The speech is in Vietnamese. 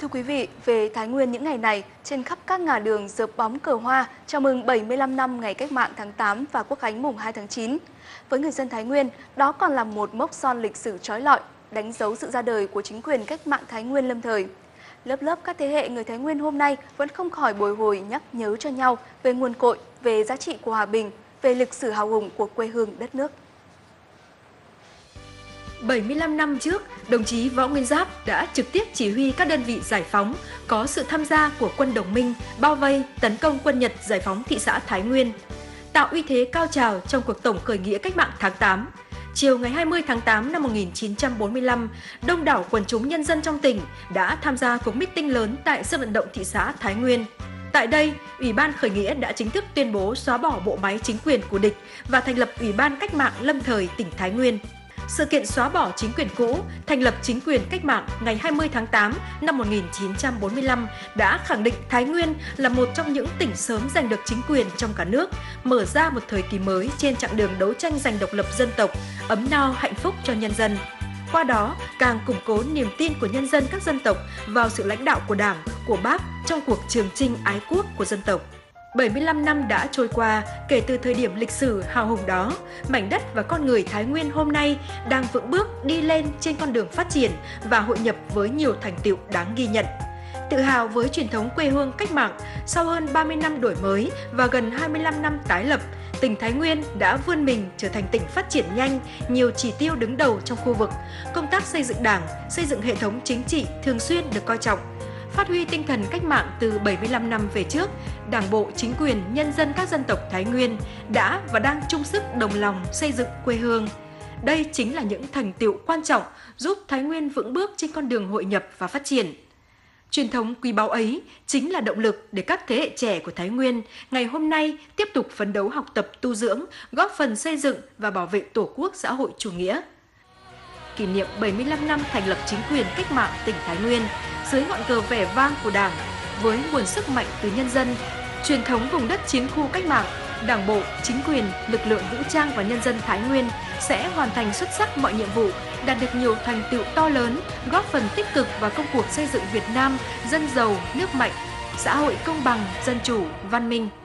Thưa quý vị, về Thái Nguyên những ngày này, trên khắp các ngả đường rợp bóng cờ hoa chào mừng 75 năm ngày Cách mạng tháng 8 và Quốc khánh mùng 2 tháng 9. Với người dân Thái Nguyên, đó còn là một mốc son lịch sử trói lọi, đánh dấu sự ra đời của chính quyền Cách mạng Thái Nguyên lâm thời. Lớp lớp các thế hệ người Thái Nguyên hôm nay vẫn không khỏi bồi hồi nhắc nhớ cho nhau về nguồn cội, về giá trị của hòa bình, về lịch sử hào hùng của quê hương đất nước. 75 năm trước, đồng chí Võ Nguyên Giáp đã trực tiếp chỉ huy các đơn vị giải phóng, có sự tham gia của quân đồng minh, bao vây, tấn công quân Nhật giải phóng thị xã Thái Nguyên, tạo uy thế cao trào trong cuộc tổng khởi nghĩa cách mạng tháng 8. Chiều ngày 20 tháng 8 năm 1945, đông đảo quần chúng nhân dân trong tỉnh đã tham gia cuộc meeting lớn tại sân vận động thị xã Thái Nguyên. Tại đây, Ủy ban Khởi nghĩa đã chính thức tuyên bố xóa bỏ bộ máy chính quyền của địch và thành lập Ủy ban Cách mạng lâm thời tỉnh Thái Nguyên. Sự kiện xóa bỏ chính quyền cũ, thành lập chính quyền cách mạng ngày 20 tháng 8 năm 1945 đã khẳng định Thái Nguyên là một trong những tỉnh sớm giành được chính quyền trong cả nước, mở ra một thời kỳ mới trên chặng đường đấu tranh giành độc lập dân tộc, ấm no hạnh phúc cho nhân dân. Qua đó, càng củng cố niềm tin của nhân dân các dân tộc vào sự lãnh đạo của Đảng, của Bác trong cuộc trường chinh ái quốc của dân tộc. 75 năm đã trôi qua kể từ thời điểm lịch sử hào hùng đó, mảnh đất và con người Thái Nguyên hôm nay đang vững bước đi lên trên con đường phát triển và hội nhập với nhiều thành tựu đáng ghi nhận. Tự hào với truyền thống quê hương cách mạng, sau hơn 30 năm đổi mới và gần 25 năm tái lập, tỉnh Thái Nguyên đã vươn mình trở thành tỉnh phát triển nhanh, nhiều chỉ tiêu đứng đầu trong khu vực. Công tác xây dựng Đảng, xây dựng hệ thống chính trị thường xuyên được coi trọng. Phát huy tinh thần cách mạng từ 75 năm về trước, Đảng bộ, chính quyền, nhân dân các dân tộc Thái Nguyên đã và đang chung sức đồng lòng xây dựng quê hương. Đây chính là những thành tựu quan trọng giúp Thái Nguyên vững bước trên con đường hội nhập và phát triển. Truyền thống quý báu ấy chính là động lực để các thế hệ trẻ của Thái Nguyên ngày hôm nay tiếp tục phấn đấu học tập tu dưỡng, góp phần xây dựng và bảo vệ Tổ quốc xã hội chủ nghĩa. Kỷ niệm 75 năm thành lập chính quyền cách mạng tỉnh Thái Nguyên dưới ngọn cờ vẻ vang của Đảng, với nguồn sức mạnh từ nhân dân, truyền thống vùng đất chiến khu cách mạng, Đảng bộ, chính quyền, lực lượng vũ trang và nhân dân Thái Nguyên sẽ hoàn thành xuất sắc mọi nhiệm vụ, đạt được nhiều thành tựu to lớn, góp phần tích cực vào công cuộc xây dựng Việt Nam dân giàu, nước mạnh, xã hội công bằng, dân chủ, văn minh.